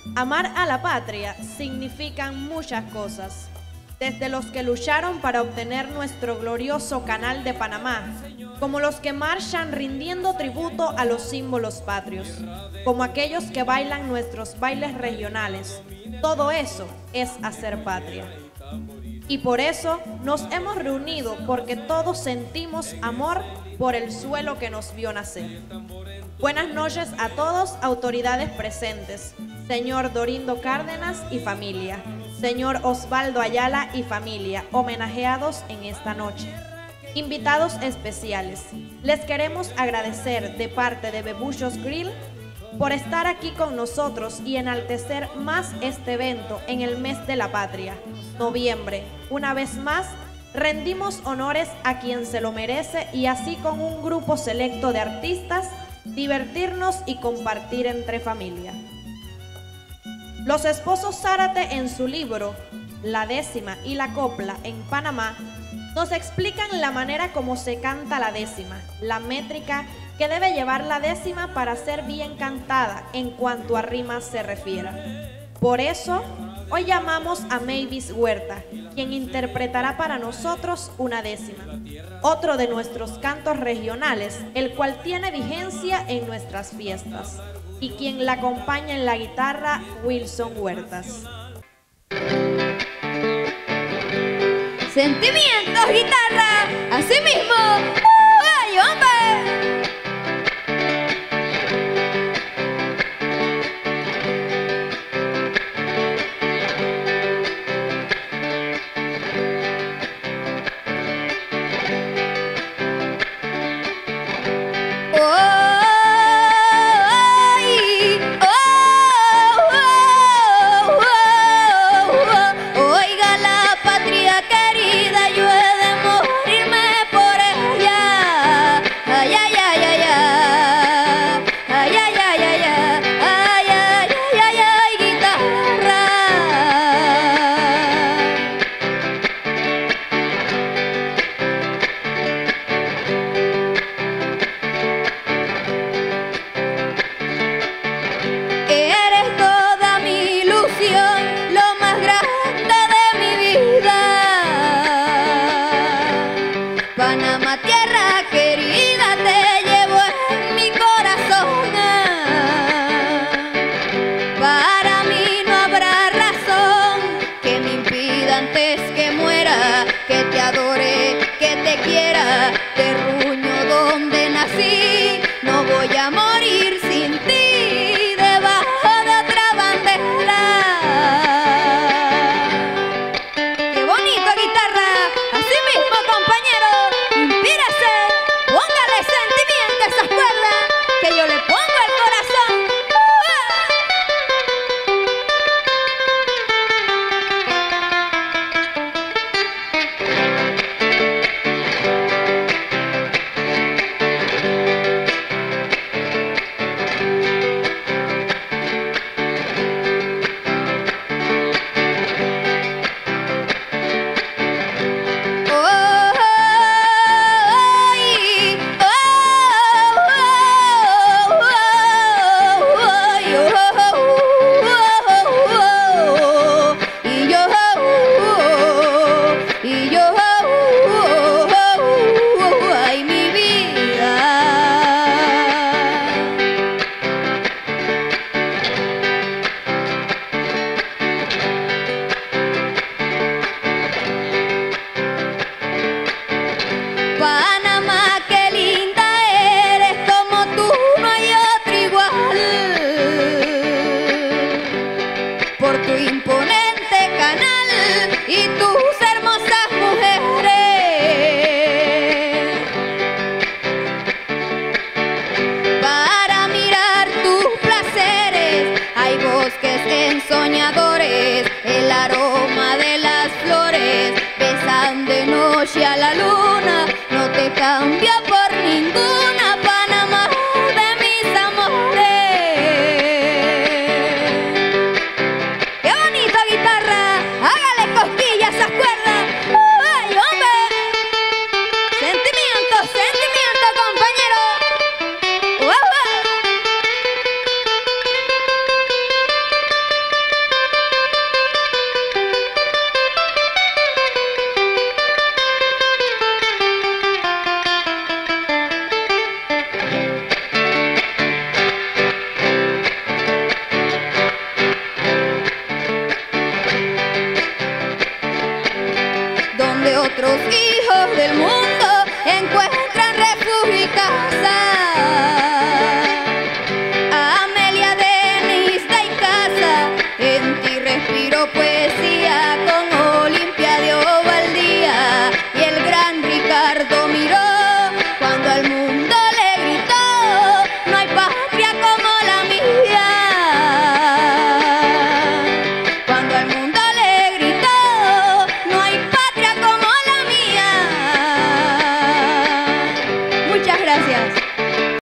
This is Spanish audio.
Amar a la patria significan muchas cosas, desde los que lucharon para obtener nuestro glorioso Canal de Panamá, como los que marchan rindiendo tributo a los símbolos patrios, como aquellos que bailan nuestros bailes regionales. Todo eso es hacer patria. Y por eso nos hemos reunido, porque todos sentimos amor por el suelo que nos vio nacer. Buenas noches a todos, autoridades presentes, señor Dorindo Cárdenas y familia, señor Osvaldo Ayala y familia, homenajeados en esta noche. Invitados especiales, les queremos agradecer de parte de Bebuchos Grill por estar aquí con nosotros y enaltecer más este evento en el mes de la patria, noviembre. Una vez más, rendimos honores a quien se lo merece y así con un grupo selecto de artistas, divertirnos y compartir entre familia. Los esposos Zárate en su libro La décima y la copla en Panamá nos explican la manera como se canta la décima, la métrica que debe llevar la décima para ser bien cantada en cuanto a rimas se refiera. Por eso, hoy llamamos a Mavis Huerta, quien interpretará para nosotros una décima, otro de nuestros cantos regionales, el cual tiene vigencia en nuestras fiestas, y quien la acompaña en la guitarra, Wilson Huertas. Sentimientos, guitarra.